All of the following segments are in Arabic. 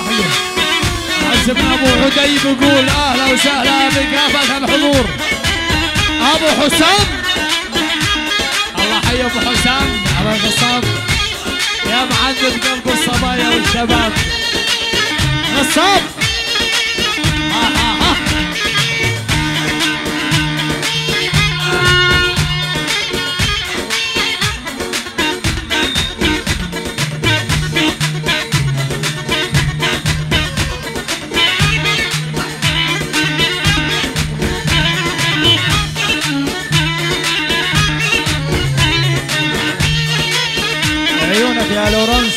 عزمنا ابو عدي بيقول اهلا وسهلا بكافة الحضور. ابو حسام الله حي ابو حسام على الغصاب يا معدد قلب الصبايا والشباب. غصاب عيونك يا لورنس.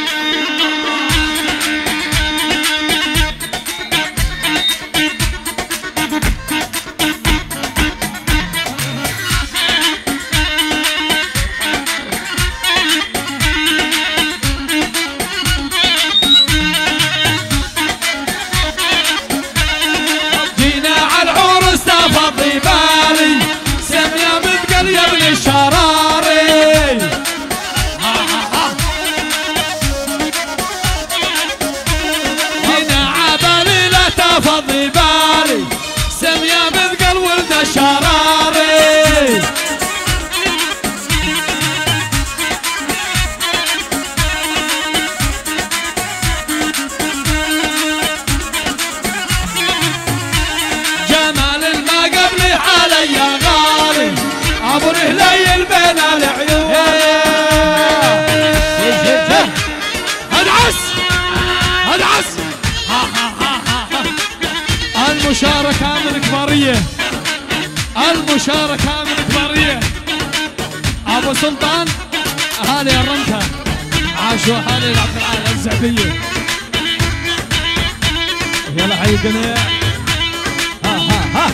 جينا على العرس تفضي بالي سمية مثقل يا ابن الشراري. جينا عبالي لا تفضي بالي سمية مثقل ولد الشراري. جمال ما قبلي علي غالي ابو رهليل بين العيون. ادعس ادعس المشاركة من كبارية المشاركة من كبارية. ابو سلطان اهالي الرمكة عاشوا اهالي العبد العال الزعبية. يلا حي الجميع. ها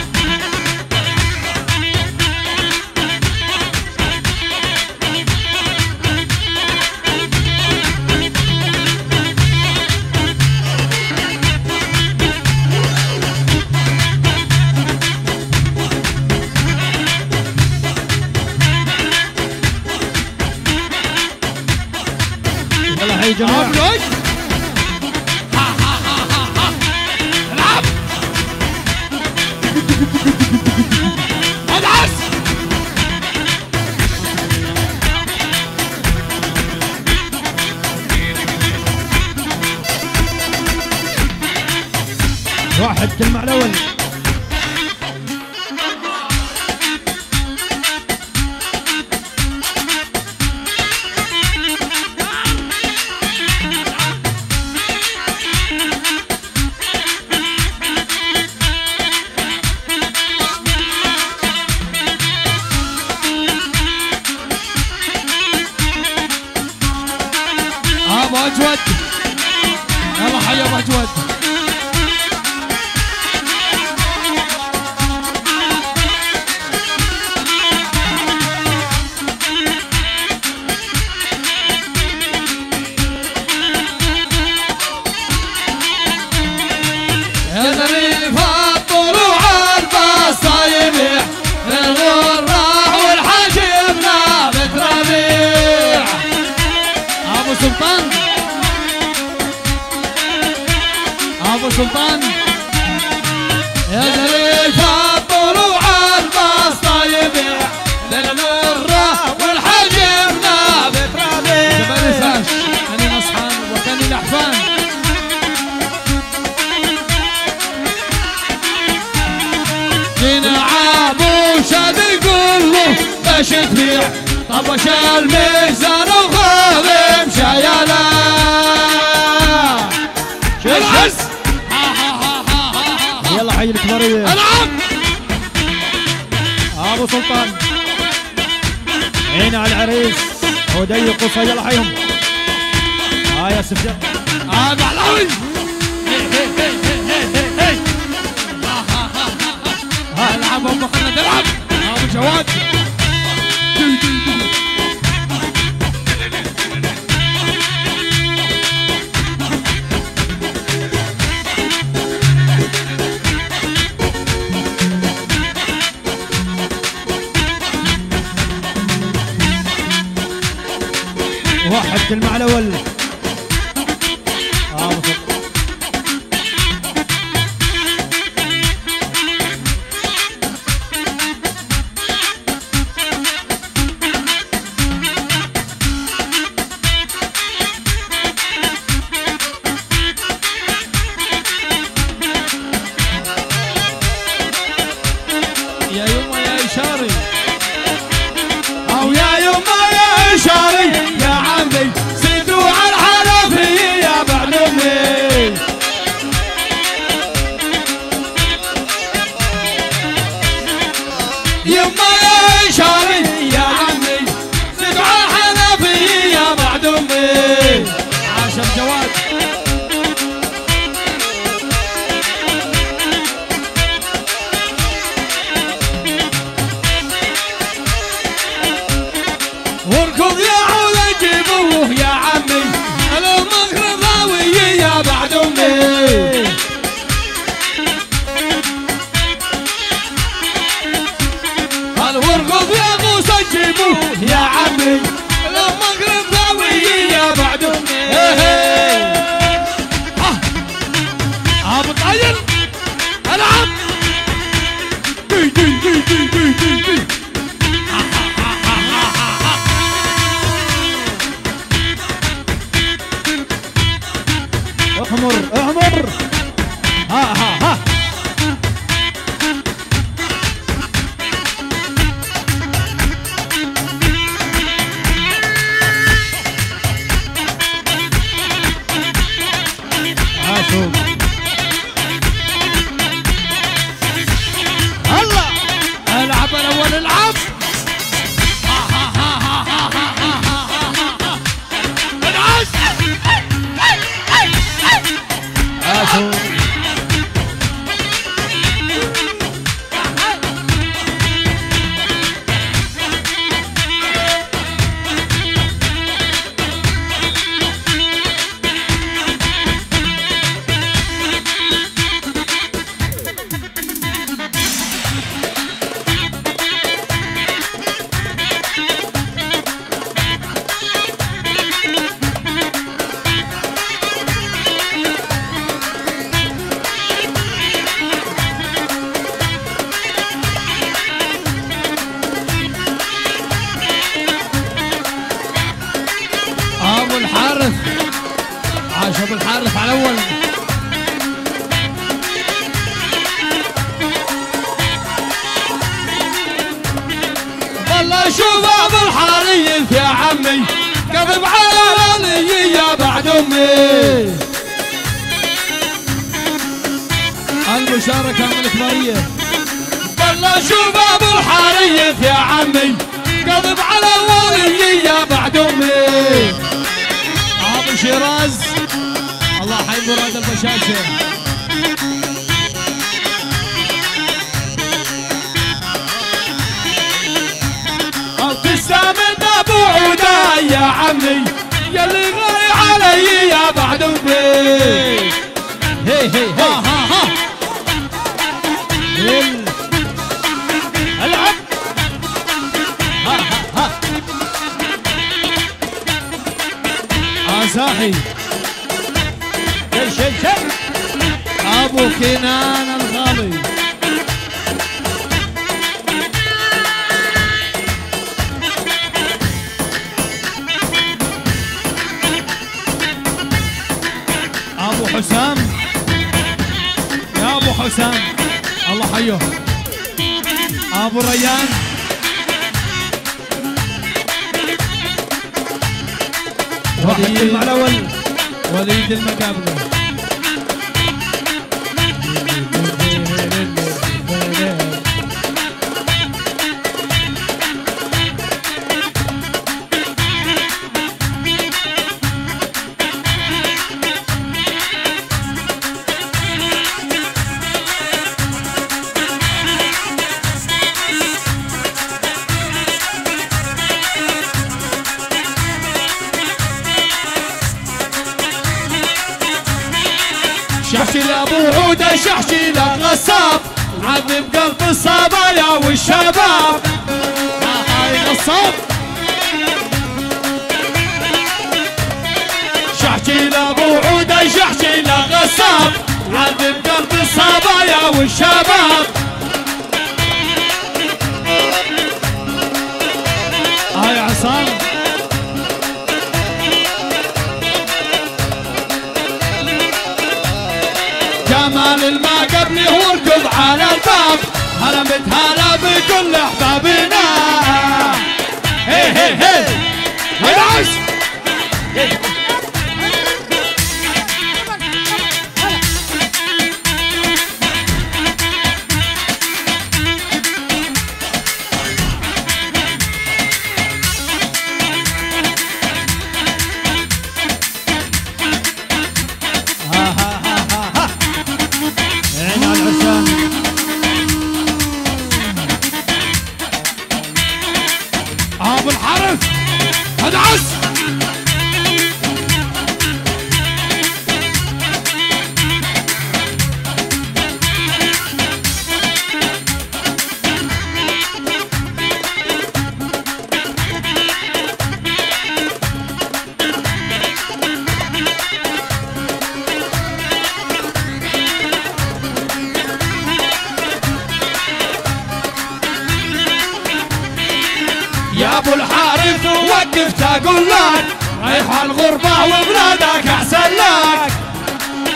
يلا حي الجميع. العب ادعس واحد كلمة الاول. ابو اجود يلا حي ابو اجود. يا ظريف الطلوع البصايب الغراء والحجم نابت ربيع. ابو سلطان ابو سلطان يا ظريف الطلوع البصايب للغراء والحجم نابت ربيع. ما ننساش كاني نصحان وكاني لحفان. جينا عابو شاد يقول له باش تبيع طبش الميزان وخاذم شيالا. العز يلا حي الكبارية. العب ابو سلطان عين على العريس ودي قصة. يلا حيهم. يا سفيان بعلاوي العب ابو خالد العب ابو جواد. واحد كلمة على الاول. ابو سلطان احمر احمر. ها ها ها شوف هلا العب الاول العب. ابو الحارث عاش ابو الحارث على الاول. والله شوف ابو الحارث يا عمي كذب على الولي يا بعد امي. المشاركة من الكبارية. والله شوف ابو الحارث يا عمي كذب على الولي يا بعد امي. ابو شيراز الله حي مراد البشاشه. تستامن ابو عوده يا عمي يلي غالي علي يا بعد امي. هي هي هي ها ها ها العب. ها ها ها ساحي شل شل ابو كنان الغالي. ابو حسام يا ابو حسام الله حيه. ابو ريان وليد المعلول وليد المقابله. شحشي لابو عوده شحشي لغصاب عذب قلب الصبايا والشباب. هاي غصاب شحشي لابو عوده شحشي لغصاب عذب قلب الصبايا والشباب. هاي عصام جمال الماء قبلي هو ركض على الباب. هلا متهلا بكل احبابنا. هي هي هي العش ابو الحارث ادعس. يا ابو الحارث وقفت اقول لك رايح الغربه وبلادك احسن لك.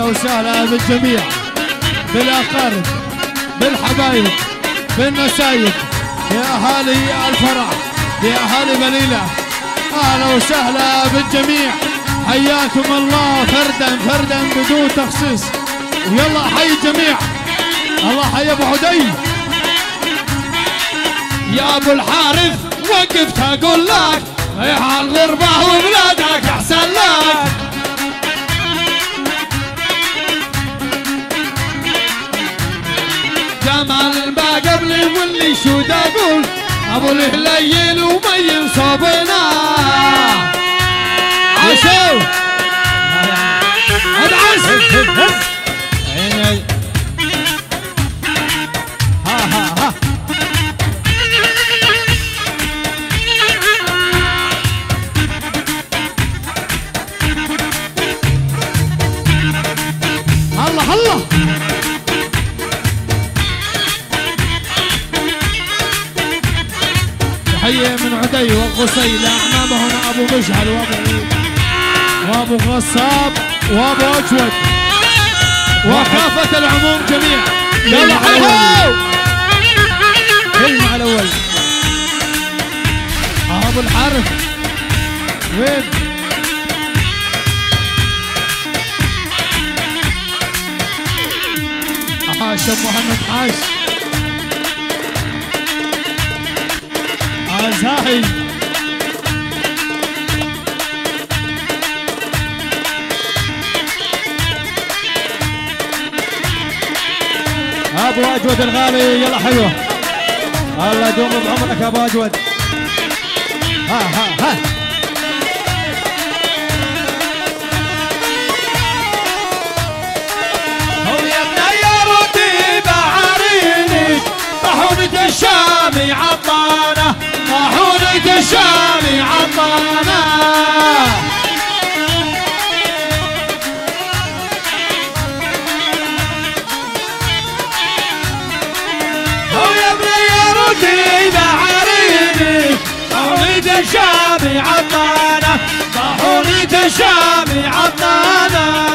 وسهلا بالجميع، بالاقارب، بالحبايب، بالنسايب، يا اهالي الفرح، يا اهالي بليله، اهلا وسهلا بالجميع، حياكم الله فردا فردا بدون تخصيص، ويلا حي الجميع. الله حي ابو عدي. يا ابو الحارث وقفت اقول لك يا الغربه وبلادك احسن لك. جمال ما قبلي واللي شو اقول ابو الهليل ومين صوبنا. عشو ادعس عيني. ها الله الله. تحية من عدي والقصي لأعمامهم أبو مشعل وأبو غصاب وأبو أجود وكافة العموم جميع. يلا حيو كلمة على الأول. أبو الحارث وين؟ حاش محمد حاش عزاهي. ابو اجود الغالي يلا حلوه. الله يدوم بعمرك يا ابو اجود. ها طاحونة الشامي عطانا، طاحونة الشامي عطانا. هو يا ابني يا رودي بعريني، طاحونة الشامي عطانا، طاحونة الشامي عطانا.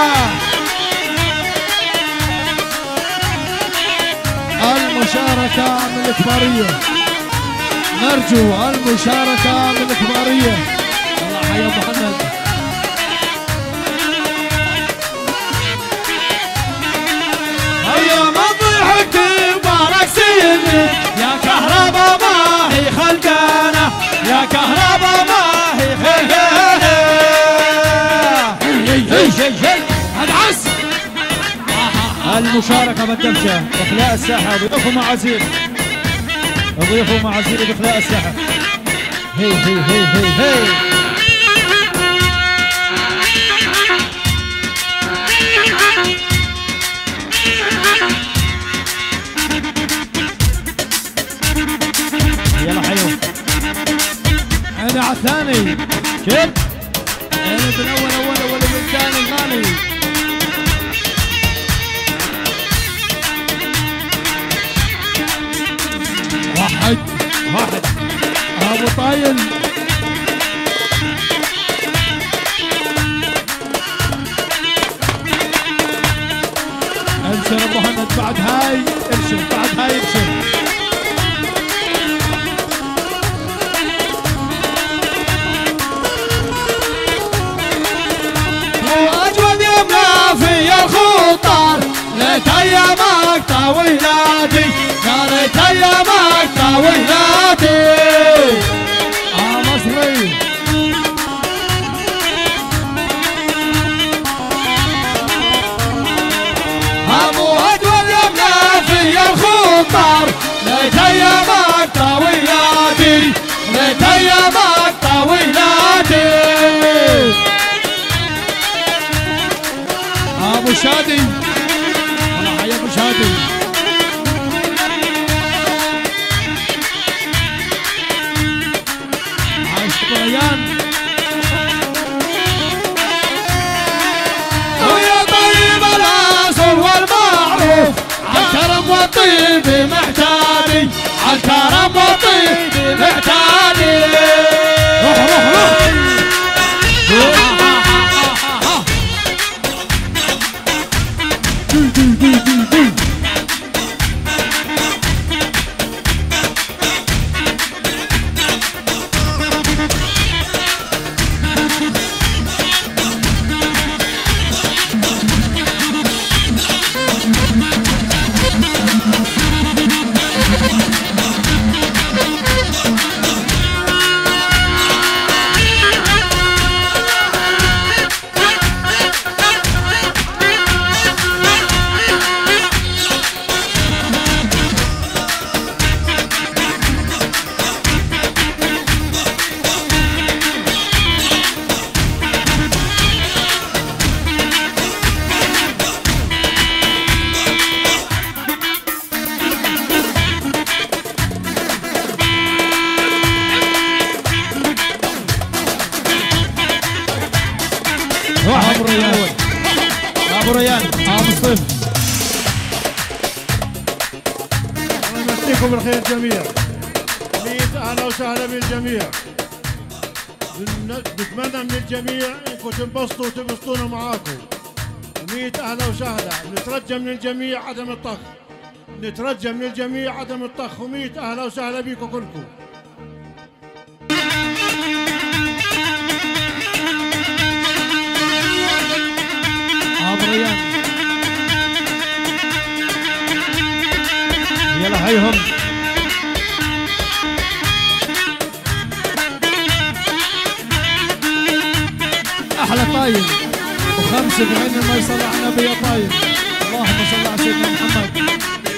المشاركة من الكبارية، نرجو المشاركة من الكبارية. الله حيا محمد. هيا ما ضحكت مبارك سيدي يا كهربا ما هي خلقانة، يا كهربا ما هي خلقانة. ادعس. المشاركة بالدبشة إخلاء الساحة ضيوف معازير، ضيوف معازير بإخلاء الساحة. هي هي هي هي هي. يلا حيو. أنا على الثاني. كيف؟ أنا بالأول أول بالثاني الغالي. واحد ابو طايل. ابشر ابو محمد بعد هاي ابشر، بعد هاي ابشر. واجود يا منافي الخطار، ليت ايامك طويلاتي، يا ليت ايامك طويلاتي. مصري ابو اجود يا منافي الخطار، ليت ايامك طويلاتي، ليت ايامك طويلاتي. ابو شادي. الله حي ابو شادي. عايش ريان. ويا طيب الاصل والمعروف، عالكرم والطيب محتاجي، عالكرم والطيب محتاجي. روح يعطيكم الخير جميعا. 100 اهلا وسهلا بالجميع. نتمنى من الجميع انكم تنبسطوا وتبسطونا معاكم. 100 اهلا وسهلا. نترجى من الجميع عدم الطخ. نترجى من الجميع عدم الطخ. و100 اهلا وسهلا بكم كلكم. ريان يلا هيهم احلى طايم وخمسه بعين ما يصلي على النبي يا طايم. اللهم صل على سيدنا محمد.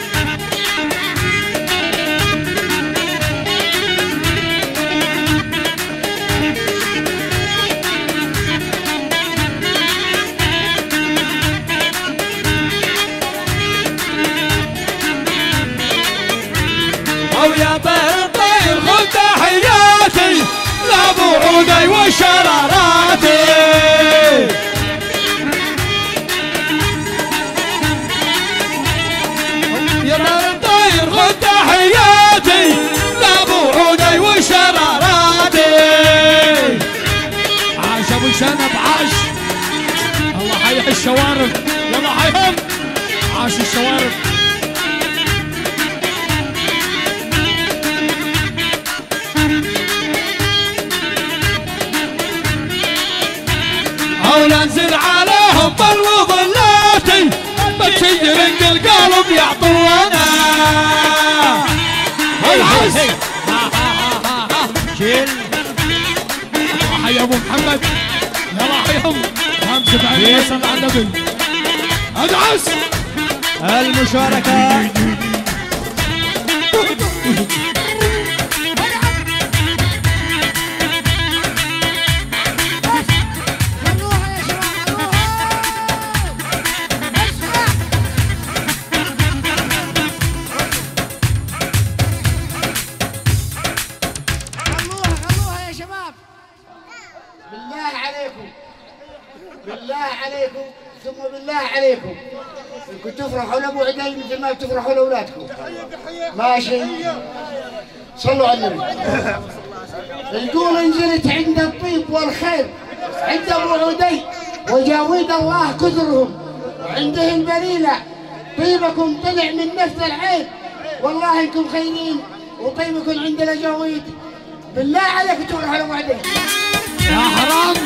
ويا طير طير خذ تحياتي لابو عودي وشراراتي. يا طير طير خذ تحياتي لابو عودي وشراراتي. عاش ابو شنب عاش. الله حيح الشوارب. يلا حيهم عاش الشوارب. وننزل عليهم بالوظلاتي بتشير القلب يعطونا والعز. شيل حي ابو محمد. يلا حيهم 75 صل على النبي. ادعس المشاركة. بالله عليكم ثم بالله عليكم انكم تفرحوا لابو عدي مثل ما تفرحوا لاولادكم. ماشي صلوا على النبي. يقول نزلت عند الطيب والخير عند ابو عدي وجاويد الله كثرهم وعنده البليله طيبكم طلع من نفس العين. والله انكم خيرين وطيبكم عند الاجاويد. بالله عليكم تفرحوا لابو عدي. يا حرام.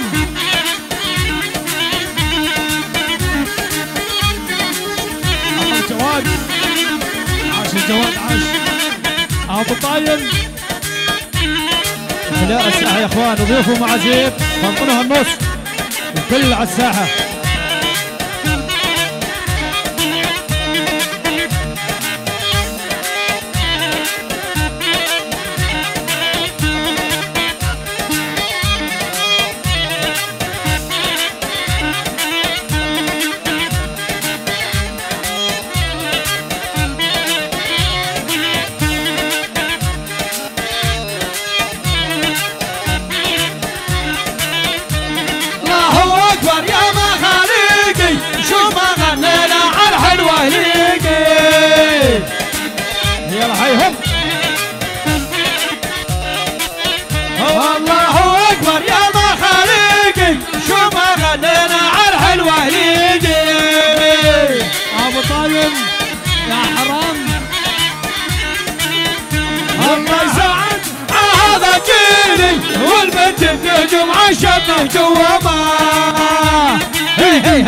جواد عاش الجواد عاش. ابو طايل خلاء الساحه يا اخوان. ضيوفوا معازيم فانطنوا النص الكل على الساحه. الله اكبر يا ما خليقي شو ما غنينا على الحلوه ليجي. ابو طايم يا حرام. الله يساعد هذا جيلي والبنت بنجم عشبه جوا ما. هي هي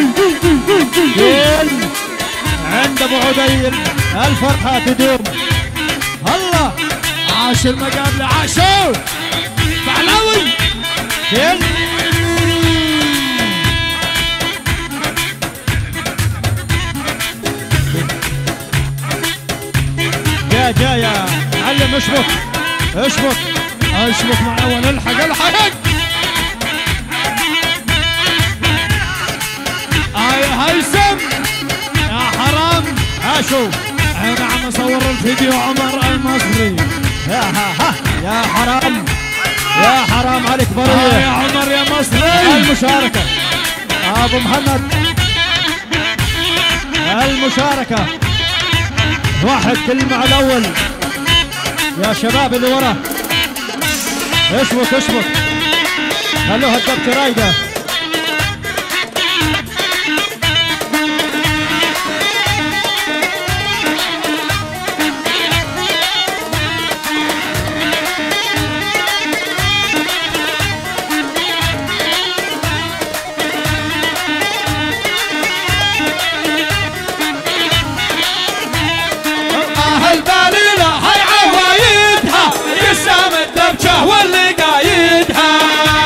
هي عند ابو عديل الفرحه تدوم. الله عاش المقابله عاشوا بعلاوي. شيل جا يا معلم. اشبك اشبك اشبك مع اول. الحق الحق. هيثم يا حرام. عاشوا. انا عم اصور الفيديو عمر المصري. يا حرام يا حرام عليك بريه يا عمر يا مصري. المشاركة ابو محمد. المشاركة واحد كلمة على الأول يا شباب اللي ورا. اشبك اشبك خلوها الدبكة رايقة. واللي قايدها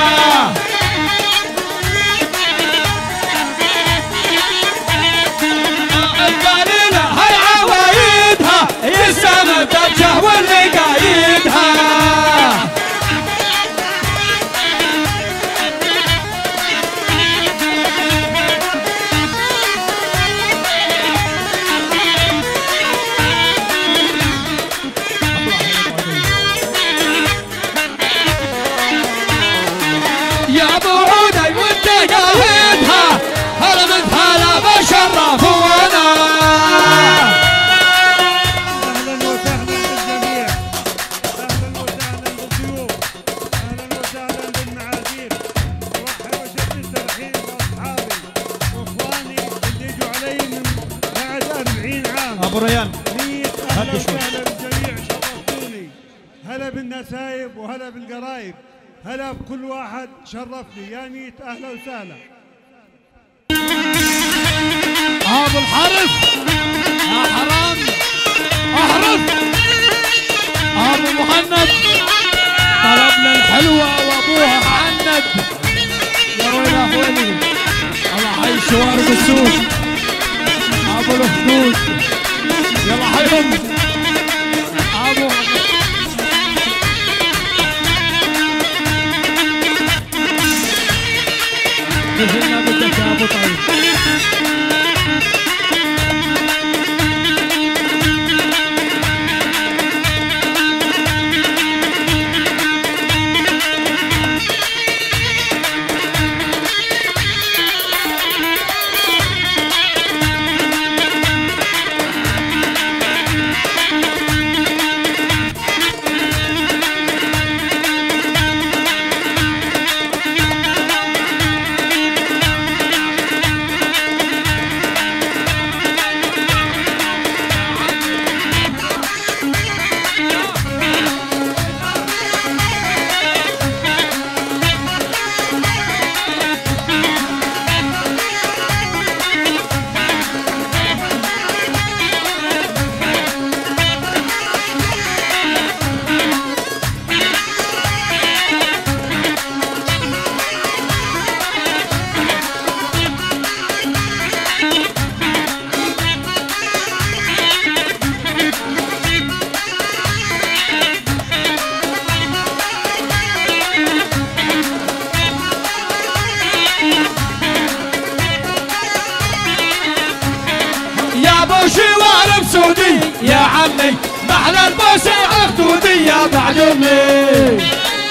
القليلة هاي عوايدها يسام الدبجة واللي قايدها. يا ابو عودي وانت قايدها هلا من هلا بشرف وانا. اهلا وسهلا بالجميع، اهلا وسهلا بالضيوف، اهلا وسهلا بالمعازيم. ارحب واشد الترحيب باصحابي واخواني اللي يجوا علي من بعد 40 عام. ابو ريان 100 اهلا وسهلا بالجميع، شرفتوني. هلا بالنسايب وهلا بالقرايب، هلا بكل واحد شرفني. يا ميت اهلا وسهلا. ابو الحرف يا حرام احرف. ابو مهند طلبنا الحلوه وابوها معند. يا ويلي اخواني الله حي شوارب السوق ابو الخدود. يلا حيهم ابو نزلنا بدك يا ابو طيب. شوارب سودي يا عمي محلى البوسي عخدودي يا بعد امي.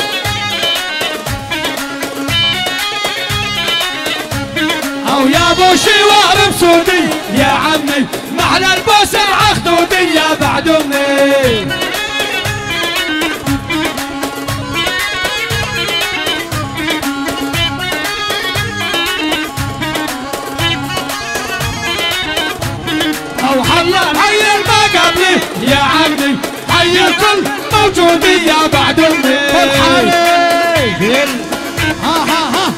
او يا ابو شوارب سودي يا عمي محلى البوسي عخدودي يا بعد امي. او حي المقابلي يا عمي حي الكل موجودين يا بعد امي. ها ها ها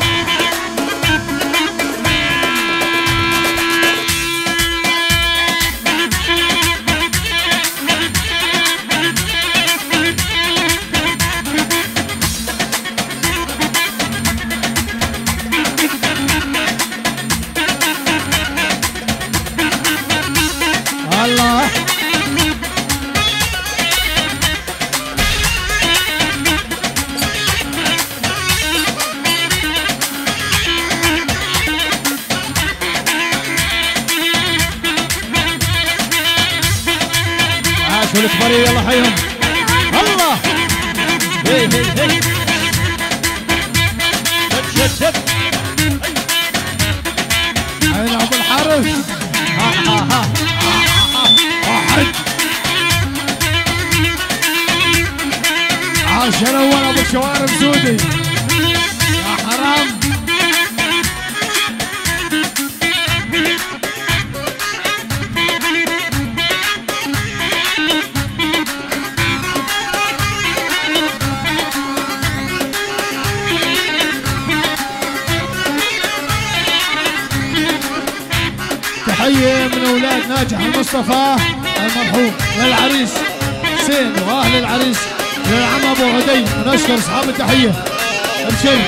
الله. عاشوا الكبرية يلا حيهم الله. هي هي هي شد شد عين ابو الحرس. ها ها ها واحد عاش الاول ابو الشوارب سودي يا حرام. تحية من اولاد ناجح المصطفى المرحوم للعريس حسين واهل العريس للعم ابو عدي، ونشكر اصحاب التحية ابشر.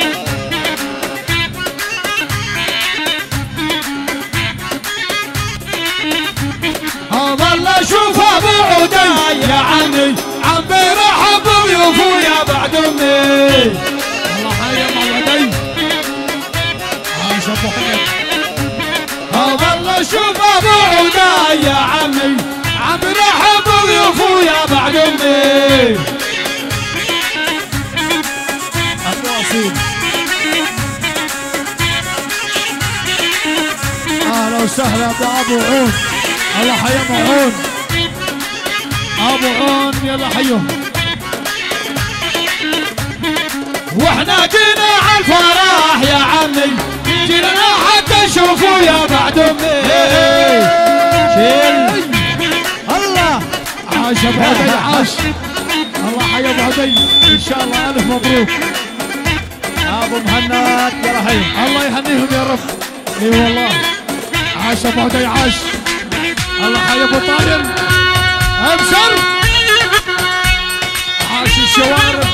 والله شوف ابو عدي يا عمي عم بيرحب بضيوفه يا بعد امي. الله حي ابو عدي عاش ابو حمد. والله شوف ابو عدي يا عمي عم بيرحب بضيوفه يا بعد امي. ابو اصيل اهلا وسهلا بابو عون. الله حي ابو عون. ابو عون يلا حيو. واحنا جينا على الفرح يا عمي جينا حتى نشوفوا يا بعد امي. شيل الله عاش ابو عدي عاش. الله حي ابو عدي ان شاء الله الف مبروك. ابو مهند يلا حي. الله يهنيهم يا رب. اي والله عاش ابو عدي عاش. الله حي ابو طاهر ابشر. عاش الشوارب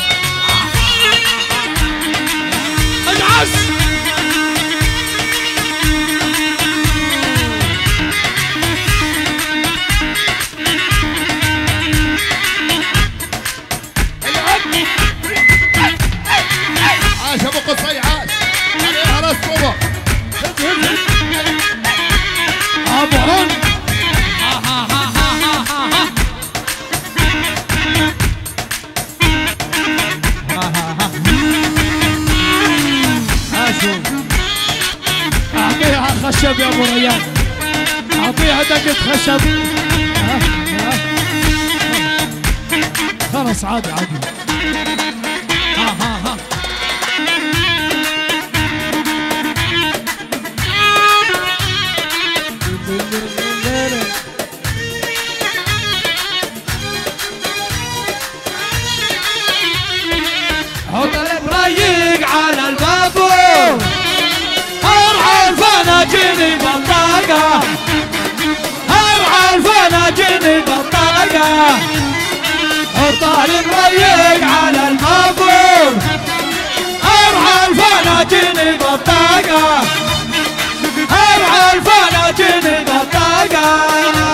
ادعس. عاش ابو قصي عاش عليها راس صوبه. ابو عون اعطيها خشب يا ابو ريان. اعطيها دقة خشب. خلاص عادي عادي. ها حط البريق على البابور ارعى الفناجين بطاقة ارعى الفناجين بطاقة. حط البريق على البابور ارعى الفناجين بطاقة ارعى الفناجين بطاقة.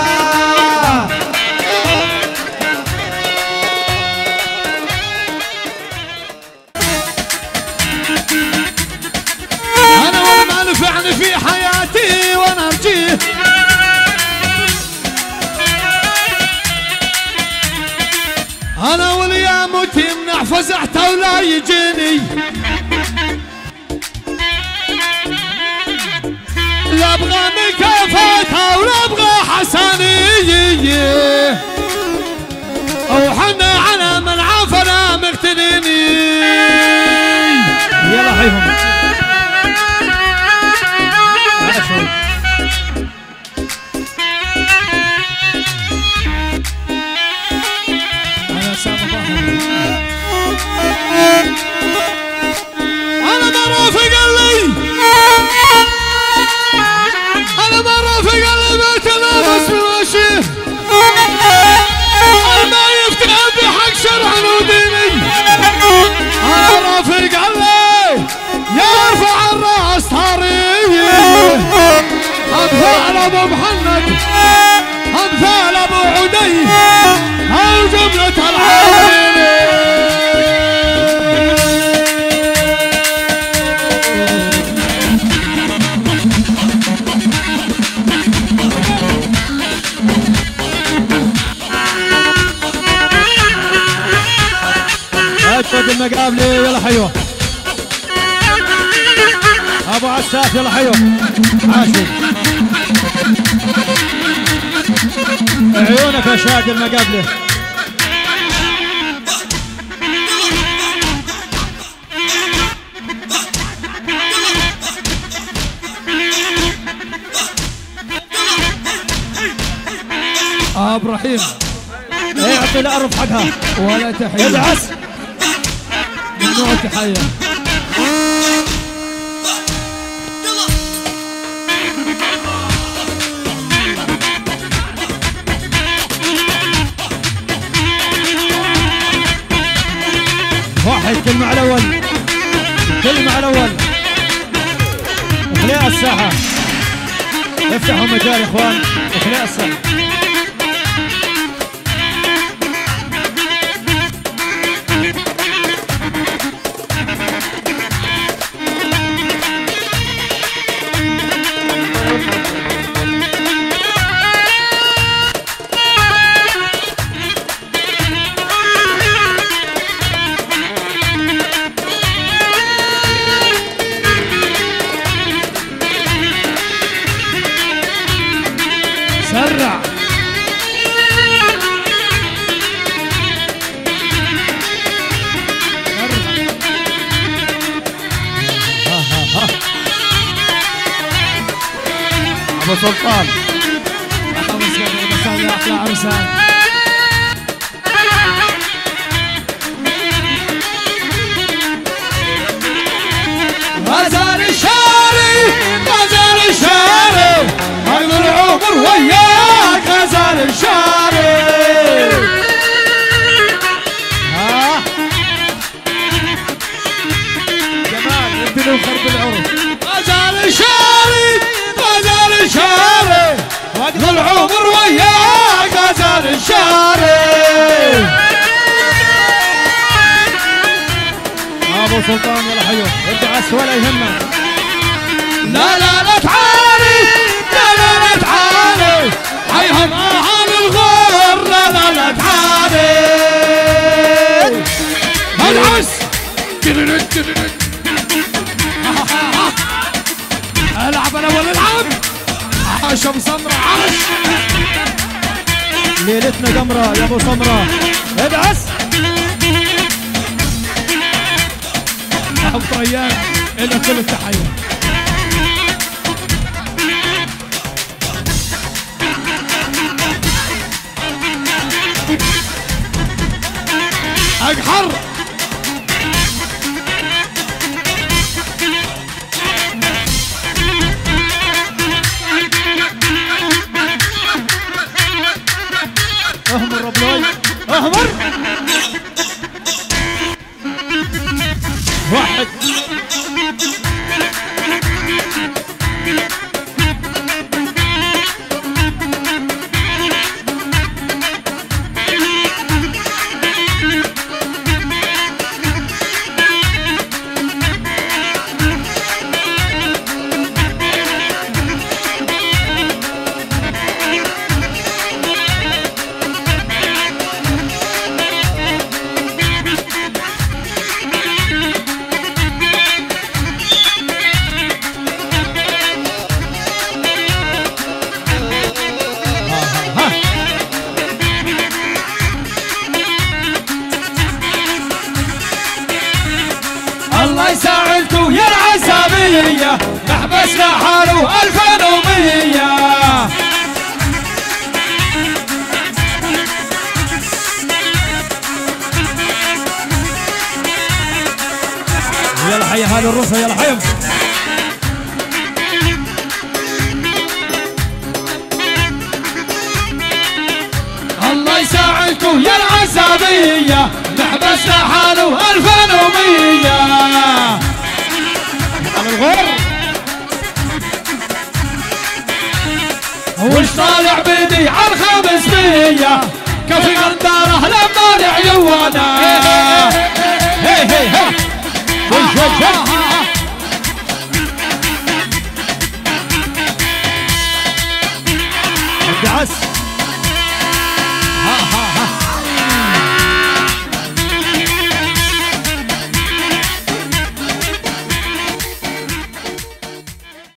انا وما نفعني في حياتي وانا ارجيه. انا واليا موت يمنع فزعته ولا يجيني. لا ابغى مكافاته ولا ابغى حسنيه. وحنا على من عافنا مقتليني. يلا حيهم انا ما رافق لي. انا ما رافق لي بيت لابس بالوشي. انا ما يفتح بحق شرع وديني. انا رافق لي يرفع الراس طريق. امثال ابو محمد امثال ابو عدي او جملة العالمين. اشفق المقابلة يلا حيوه. ابو عساف يلا حيوه. عاشوا عيونك يا شاق المقابلة. عبد الرحيم يعطي الأرض حقها ولا تحية ادعس ممنوع التحية. واحد كلمة على الأول كلمة على الأول اخليها الساحة افتحوا مجال يا اخوان اخليها الساحة سرع ابو سلطان يا احلى عرسان. غزال الشاري غزال الشاري هاي العمر وياك غزال الشاري. جمال اديله خرب العرض غزال الشاري غزال الشاري وقت العمر وياك غزال الشاري. ابو سلطان ولا حيوه ادعس ولا يهمك. لا لا لا تعالي لا لا لا تعالي حيهم اهل الغور لا لا لا تعالي. العس العب انا ولا العب. عاش ابو سمره عاش ليلتنا قمره يا ابو سمره ادعس. ابو ريان الى كل التحيه. اقحر اهمر ربلاي اهمر. واحد الله يساعدكم يا العسابية محبسنا حاله 2100. يلا حي هذا الرصه يلا حي. الله يساعدكم يا العسابية محبسنا حاله 2100. على الغور وش طالع بيدي على 500 كفي غنداره لما لعيوانا. هي هي هي